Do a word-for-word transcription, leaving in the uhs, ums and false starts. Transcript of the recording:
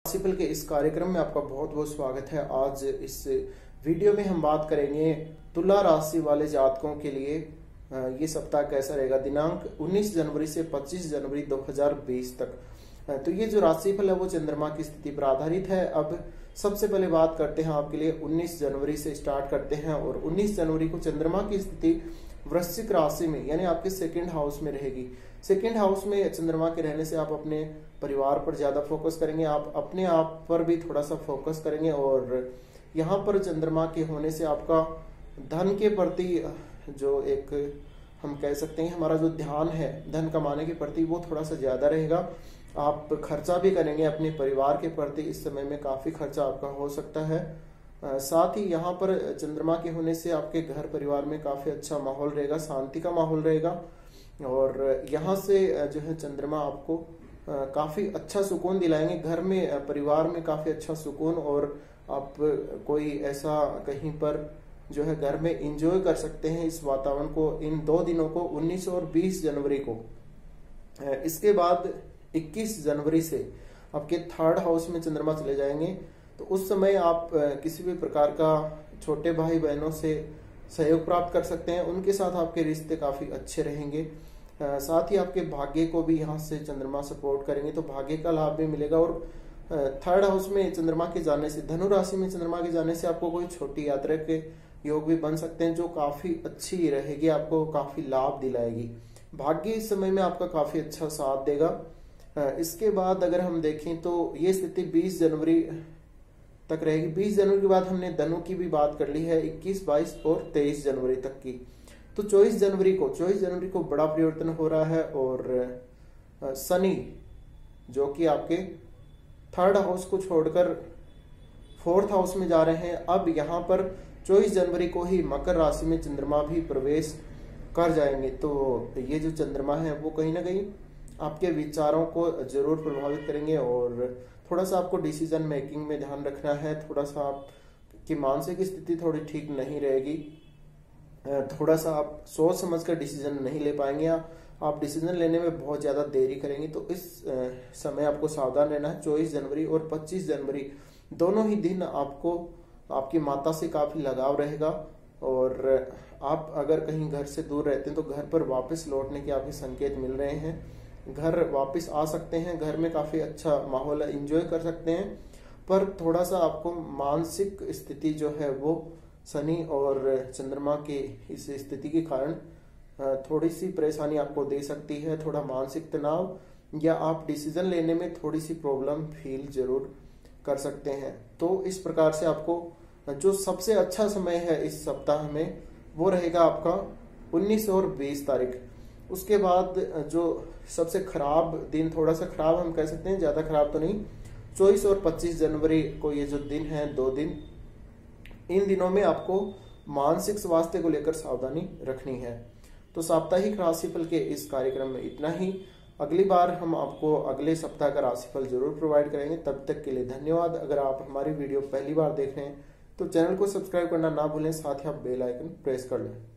राशिफल के इस कार्यक्रम में आपका बहुत बहुत स्वागत है। आज इस वीडियो में हम बात करेंगे तुला राशि वाले जातकों के लिए ये सप्ताह कैसा रहेगा, दिनांक उन्नीस जनवरी से पच्चीस जनवरी दो हज़ार बीस तक। तो ये जो राशिफल है वो चंद्रमा की स्थिति पर आधारित है। अब सबसे पहले बात करते हैं आपके लिए उन्नीस जनवरी से स्टार्ट करते हैं। और उन्नीस जनवरी को चंद्रमा की स्थिति वृश्चिक राशि में यानी आपके सेकंड हाउस में रहेगी। सेकंड हाउस में चंद्रमा के रहने से आप अपने परिवार पर ज्यादा फोकस करेंगे, आप अपने आप पर भी थोड़ा सा फोकस करेंगे। और यहाँ पर चंद्रमा के होने से आपका धन के प्रति जो एक हम कह सकते हैं हमारा जो ध्यान है धन कमाने के प्रति वो थोड़ा सा ज्यादा रहेगा। आप खर्चा भी करेंगे अपने परिवार के प्रति, इस समय में काफी खर्चा आपका हो सकता है। साथ ही यहाँ पर चंद्रमा के होने से आपके घर परिवार में काफी अच्छा माहौल रहेगा, शांति का माहौल रहेगा। और यहाँ से जो है चंद्रमा आपको काफी अच्छा सुकून दिलाएंगे, घर में परिवार में काफी अच्छा सुकून। और आप कोई ऐसा कहीं पर जो है घर में एंजॉय कर सकते हैं इस वातावरण को, इन दो दिनों को, उन्नीस और बीस जनवरी को। इसके बाद इक्कीस जनवरी से आपके थर्ड हाउस में चंद्रमा चले जाएंगे। तो उस समय आप किसी भी प्रकार का छोटे भाई बहनों से सहयोग प्राप्त कर सकते हैं, उनके साथ आपके रिश्ते काफी अच्छे रहेंगे। साथ ही आपके भाग्य को भी यहाँ से चंद्रमा सपोर्ट करेंगे, तो भाग्य का लाभ भी मिलेगा। और थर्ड हाउस में चंद्रमा के जाने से, धनु राशि में चंद्रमा के जाने से आपको कोई छोटी यात्रा के योग भी बन सकते हैं जो काफी अच्छी रहेगी, आपको काफी लाभ दिलाएगी। भाग्य इस समय में आपका काफी अच्छा साथ देगा। इसके बाद अगर हम देखें तो ये स्थिति बीस जनवरी तक रहेगी। बीस जनवरी के बाद हमने धनु की भी बात कर ली है, इक्कीस, बाईस और तेईस जनवरी तक की। तो चौबीस जनवरी को चौबीस जनवरी को बड़ा परिवर्तन हो रहा है और शनि जो कि आपके थर्ड हाउस को छोड़कर फोर्थ हाउस में जा रहे हैं। अब यहाँ पर चौबीस जनवरी को ही मकर राशि में चंद्रमा भी प्रवेश कर जाएंगे। तो ये जो चंद्रमा है वो कहीं ना कहीं आपके विचारों को जरूर प्रभावित करेंगे और थोड़ा सा आपको डिसीजन मेकिंग में ध्यान रखना है। थोड़ा सा आपकी मानसिक स्थिति थोड़ी ठीक नहीं रहेगी, थोड़ा सा आप सोच समझ कर डिसीजन नहीं ले पाएंगे, आप डिसीजन लेने में बहुत ज्यादा देरी करेंगे। तो इस समय आपको सावधान रहना है। चौबीस जनवरी और पच्चीस जनवरी दोनों ही दिन आपको आपकी माता से काफी लगाव रहेगा। और आप अगर कहीं घर से दूर रहते हैं तो घर पर वापस लौटने के आपके संकेत मिल रहे हैं, घर वापस आ सकते हैं, घर में काफी अच्छा माहौल है, एंजॉय कर सकते हैं। पर थोड़ा सा आपको मानसिक स्थिति जो है वो शनि और चंद्रमा के इस स्थिति के कारण थोड़ी सी परेशानी आपको दे सकती है, थोड़ा मानसिक तनाव, या आप डिसीजन लेने में थोड़ी सी प्रॉब्लम फील जरूर कर सकते हैं। तो इस प्रकार से आपको जो सबसे अच्छा समय है इस सप्ताह में वो रहेगा आपका उन्नीस और बीस तारीख। उसके बाद जो सबसे खराब दिन, थोड़ा सा खराब हम कह सकते हैं, ज्यादा खराब तो नहीं, चौबीस और पच्चीस जनवरी को ये जो दिन है, दो दिन, इन दिनों में आपको मानसिक स्वास्थ्य को लेकर सावधानी रखनी है। तो साप्ताहिक राशिफल के इस कार्यक्रम में इतना ही। अगली बार हम आपको अगले सप्ताह का राशिफल जरूर प्रोवाइड करेंगे। तब तक के लिए धन्यवाद। अगर आप हमारी वीडियो पहली बार देख रहे हैं तो चैनल को सब्सक्राइब करना ना भूलें, साथ ही आप बेल आइकन प्रेस कर लें।